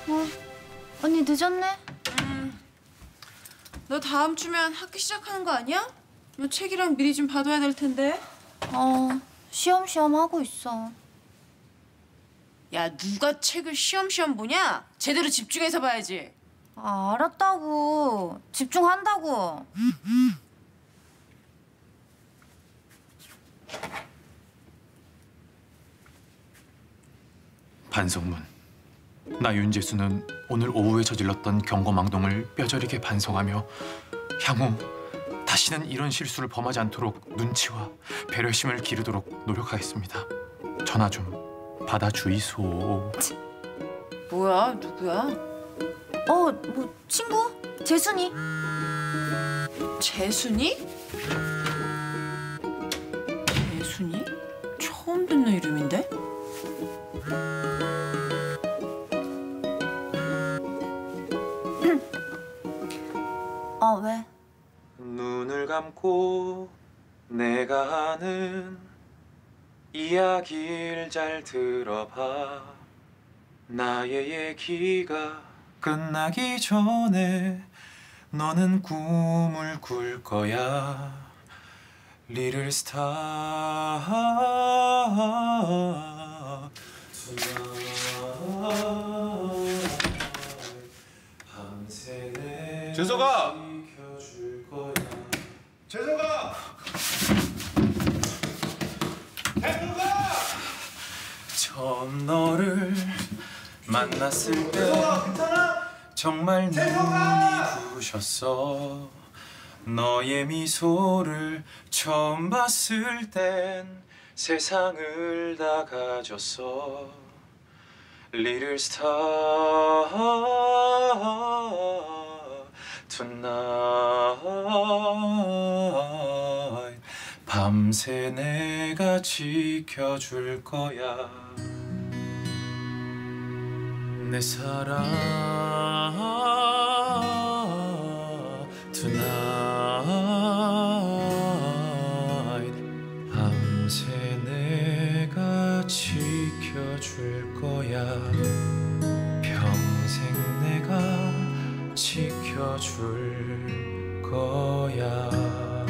언니 늦었네? 너 다음 주면 학기 시작하는 거 아니야? 너 책이랑 미리 좀 봐둬야 될 텐데. 쉬엄쉬엄 하고 있어. 야, 누가 책을 쉬엄쉬엄 보냐? 제대로 집중해서 봐야지. 알았다고. 집중한다고. 반성문. 나 윤재수는 오늘 오후에 저질렀던 경거망동을 뼈저리게 반성하며 향후 다시는 이런 실수를 범하지 않도록 눈치와 배려심을 기르도록 노력하겠습니다. 전화 좀 받아주이소. 뭐야, 누구야? 뭐 친구? 재순이. 재순이? 재순이? 처음 듣는 이름인데? 왜? 눈을 감고 내가 하는 이야기를 잘 들어봐. 나의 얘기가 끝나기 전에 너는 꿈을 꿀 거야. Little star tonight. 밤새 내가 재석아! 지켜줄 거야. 재석아! 재석아! 처음 너를 만났을 때 재석아, 괜찮아? 정말 재석아! 눈이 부셨어. 너의 미소를 처음 봤을 땐 세상을 다 가졌어. Little star tonight. 밤새 내가 지켜줄 거야. 내 사랑 tonight. 밤새 내가 지켜줄 거야. 평생 내가 지켜줄 거야.